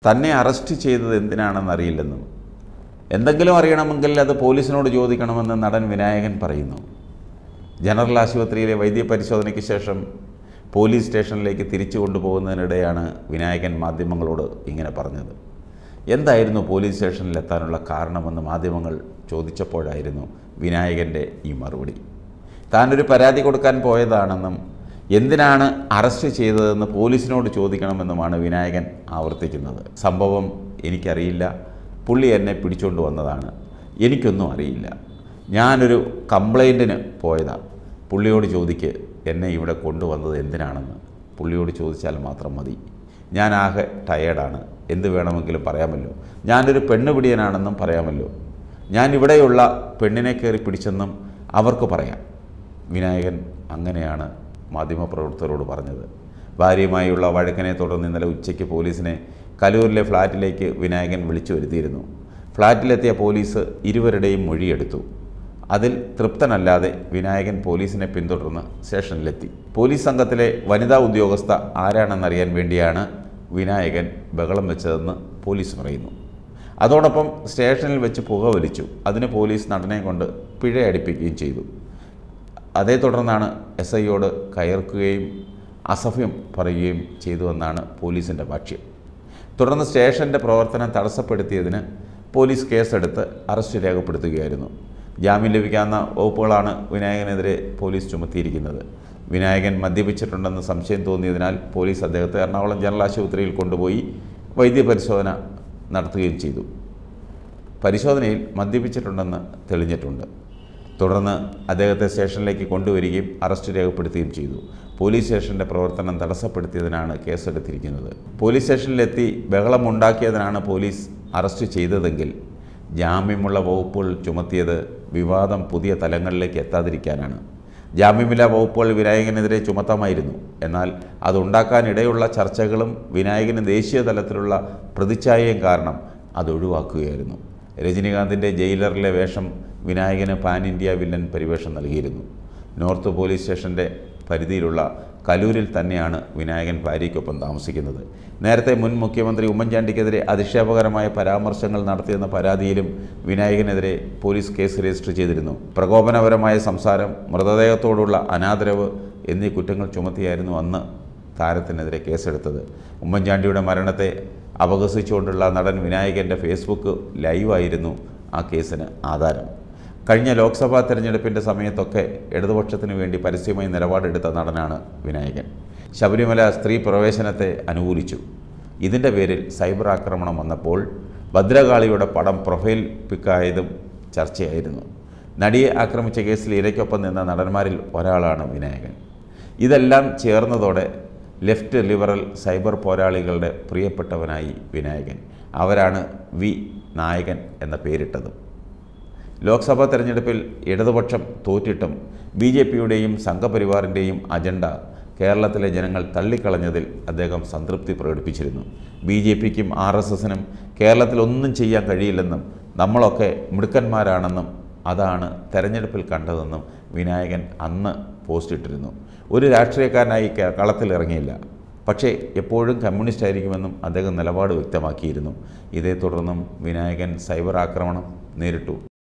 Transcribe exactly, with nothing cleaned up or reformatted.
തന്നെ അറസ്റ്റ് ചെയ്തത് എന്തിനാണെന്നറിയില്ലെന്നും എന്തെങ്കിലും അറിയണമെങ്കിൽ അത് പോലീസിനോട് ചോദിക്കണമെന്ന് നടൻ വിനായകൻ പറയുന്നു. ജനറൽ ആശുപത്രിയിലെ വൈദ്യപരിശോധനയ്ക്ക് ശേഷം പോലീസ് സ്റ്റേഷനിലേക്ക് തിരിച്ചു കൊണ്ടുപോകുന്നതിനിടെയാണ് വിനായകൻ മാധ്യമങ്ങളോട് ഇങ്ങനെ പറഞ്ഞത്. എന്തായിരുന്നു പോലീസ് സ്റ്റേഷനിലെത്താനുള്ള കാരണമെന്ന് മാധ്യമങ്ങൾ ചോദിച്ചപ്പോഴായിരുന്നു വിനായകൻ്റെ ഈ മറുപടി. താനൊരു പരാതി കൊടുക്കാൻ പോയതാണെന്നും എന്തിനാണ് അറസ്റ്റ് ചെയ്തതെന്ന് പോലീസിനോട് ചോദിക്കണമെന്നുമാണ് വിനായകൻ ആവർത്തിക്കുന്നത്. സംഭവം എനിക്കറിയില്ല, പുള്ളി എന്നെ പിടിച്ചുകൊണ്ട് വന്നതാണ്, എനിക്കൊന്നും അറിയില്ല, ഞാനൊരു കംപ്ലൈൻറ്റിന് പോയതാണ്, പുള്ളിയോട് ചോദിക്ക് എന്നെ ഇവിടെ കൊണ്ടുവന്നത് എന്തിനാണെന്ന് പുള്ളിയോട് ചോദിച്ചാൽ മാത്രം മതി. ഞാൻ ആകെ ടയേർഡാണ്, എന്ത് വേണമെങ്കിലും പറയാമല്ലോ, ഞാനൊരു പെണ്ണുപിടിയനാണെന്നും പറയാമല്ലോ, ഞാൻ ഇവിടെയുള്ള പെണ്ണിനെ കയറി പിടിച്ചെന്നും അവർക്ക് പറയാം. വിനായകൻ അങ്ങനെയാണ് മാധ്യമപ്രവർത്തകരോട് പറഞ്ഞത്. ഭാര്യയുമായുള്ള വഴക്കിനെ തുടർന്ന് ഇന്നലെ ഉച്ചയ്ക്ക് പോലീസിനെ കലൂരിലെ ഫ്ലാറ്റിലേക്ക് വിനായകൻ വിളിച്ചു വരുത്തിയിരുന്നു. ഫ്ലാറ്റിലെത്തിയ പോലീസ് ഇരുവരുടെയും മൊഴിയെടുത്തു. അതിൽ തൃപ്തനല്ലാതെ വിനായകൻ പോലീസിനെ പിന്തുടർന്ന് സ്റ്റേഷനിലെത്തി. പോലീസ് സംഘത്തിലെ വനിതാ ഉദ്യോഗസ്ഥ ആരാണെന്നറിയാൻ വേണ്ടിയാണ് വിനായകൻ ബഹളം വെച്ചതെന്ന് പോലീസ് പറയുന്നു. അതോടൊപ്പം സ്റ്റേഷനിൽ വെച്ച് പുകവലിച്ചു. അതിന് പോലീസ് നടനെ കൊണ്ട് പിഴയടിപ്പിക്കുകയും ചെയ്തു. അതേ തുടർന്നാണ് എസ് ഐയോട് കയർക്കുകയും അസഭ്യം പറയുകയും ചെയ്തുവെന്നാണ് പോലീസിൻ്റെ ഭാഷ്യം. തുടർന്ന് സ്റ്റേഷൻ്റെ പ്രവർത്തനം തടസ്സപ്പെടുത്തിയതിന് പോലീസ് കേസെടുത്ത് അറസ്റ്റ് രേഖപ്പെടുത്തുകയായിരുന്നു. ജാമ്യം ലഭിക്കാവുന്ന വകുപ്പുകളാണ് വിനായകനെതിരെ പോലീസ് ചുമത്തിയിരിക്കുന്നത്. വിനായകൻ മദ്യപിച്ചിട്ടുണ്ടെന്ന് സംശയം തോന്നിയതിനാൽ പോലീസ് അദ്ദേഹത്തെ എറണാകുളം ജനറൽ ആശുപത്രിയിൽ കൊണ്ടുപോയി വൈദ്യപരിശോധന നടത്തുകയും ചെയ്തു. പരിശോധനയിൽ മദ്യപിച്ചിട്ടുണ്ടെന്ന് തെളിഞ്ഞിട്ടുണ്ട്. തുടർന്ന് അദ്ദേഹത്തെ സ്റ്റേഷനിലേക്ക് കൊണ്ടുവരികയും അറസ്റ്റ് രേഖപ്പെടുത്തുകയും ചെയ്തു. പോലീസ് സ്റ്റേഷൻ്റെ പ്രവർത്തനം തടസ്സപ്പെടുത്തിയതിനാണ് കേസെടുത്തിരിക്കുന്നത്. പോലീസ് സ്റ്റേഷനിലെത്തി ബഹളമുണ്ടാക്കിയതിനാണ് പോലീസ് അറസ്റ്റ് ചെയ്തതെങ്കിൽ ജാമ്യമുള്ള വകുപ്പുകൾ ചുമത്തിയത് വിവാദം പുതിയ തലങ്ങളിലേക്ക് എത്താതിരിക്കാനാണ്. ജാമ്യമില്ലാ വകുപ്പുകൾ വിനായകനെതിരെ ചുമത്താമായിരുന്നു. എന്നാൽ അതുണ്ടാക്കാനിടയുള്ള ചർച്ചകളും വിനായകന് ദേശീയ തലത്തിലുള്ള പ്രതിച്ഛായയും കാരണം അതൊഴിവാക്കുകയായിരുന്നു. രജനീകാന്തിൻ്റെ ജയിലറിലെ വേഷം വിനായകന് പാൻ ഇന്ത്യ വില്ലൻ പരിവേഷം നൽകിയിരുന്നു. നോർത്ത് പോലീസ് സ്റ്റേഷൻ്റെ പരിധിയിലുള്ള കലൂരിൽ തന്നെയാണ് വിനായകൻ ഭാര്യയ്ക്കൊപ്പം താമസിക്കുന്നത്. നേരത്തെ മുൻ മുഖ്യമന്ത്രി ഉമ്മൻചാണ്ടിക്കെതിരെ അധിക്ഷേപകരമായ പരാമർശങ്ങൾ നടത്തിയെന്ന പരാതിയിലും വിനായകനെതിരെ പോലീസ് കേസ് രജിസ്റ്റർ ചെയ്തിരുന്നു. പ്രകോപനപരമായ സംസാരം, മൃതദേഹത്തോടുള്ള അനാദരവ് എന്നീ കുറ്റങ്ങൾ ചുമത്തിയായിരുന്നു അന്ന് താരത്തിനെതിരെ കേസെടുത്തത്. ഉമ്മൻചാണ്ടിയുടെ മരണത്തെ അപഹസിച്ചുകൊണ്ടുള്ള നടൻ വിനായകൻ്റെ ഫേസ്ബുക്ക് ലൈവായിരുന്നു ആ കേസിന് ആധാരം. കഴിഞ്ഞ ലോക്സഭാ തെരഞ്ഞെടുപ്പിൻ്റെ സമയത്തൊക്കെ ഇടതുപക്ഷത്തിന് വേണ്ടി പരസ്യമായി നിലപാടെടുത്ത നടനാണ് വിനായകൻ. ശബരിമല സ്ത്രീ പ്രവേശനത്തെ അനുകൂലിച്ചു. ഇതിൻ്റെ പേരിൽ സൈബർ ആക്രമണം വന്നപ്പോൾ ഭദ്രകാളിയുടെ പടം പ്രൊഫൈൽ പിക്കായതും ചർച്ചയായിരുന്നു. നടിയെ ആക്രമിച്ച കേസിൽ ഇരയ്ക്കൊപ്പം നിന്ന നടന്മാരിൽ ഒരാളാണ് വിനായകൻ. ഇതെല്ലാം ചേർന്നതോടെ ലെഫ്റ്റ് ലിബറൽ സൈബർ പോരാളികളുടെ പ്രിയപ്പെട്ടവനായി വിനായകൻ. അവരാണ് വി നായകൻ എന്ന പേരിട്ടത്. ലോക്സഭാ തെരഞ്ഞെടുപ്പിൽ ഇടതുപക്ഷം തോറ്റിട്ടും ബി ജെ പിയുടെയും സംഘപരിവാറിൻ്റെയും അജണ്ട കേരളത്തിലെ ജനങ്ങൾ തള്ളിക്കളഞ്ഞതിൽ അദ്ദേഹം സംതൃപ്തി പ്രകടിപ്പിച്ചിരുന്നു. ബി ജെ പിക്കും ആർ എസ് എസിനും കേരളത്തിൽ ഒന്നും ചെയ്യാൻ കഴിയില്ലെന്നും നമ്മളൊക്കെ മിടുക്കന്മാരാണെന്നും അതാണ് തെരഞ്ഞെടുപ്പിൽ കണ്ടതെന്നും വിനായകൻ അന്ന് പോസ്റ്റിട്ടിരുന്നു. ഒരു രാഷ്ട്രീയക്കാരനായി കളത്തിലിറങ്ങിയില്ല, പക്ഷേ എപ്പോഴും കമ്മ്യൂണിസ്റ്റ് ആയിരിക്കുമെന്നും അദ്ദേഹം നിലപാട് വ്യക്തമാക്കിയിരുന്നു. ഇതേ തുടർന്നും വിനായകൻ സൈബർ ആക്രമണം നേരിട്ടു.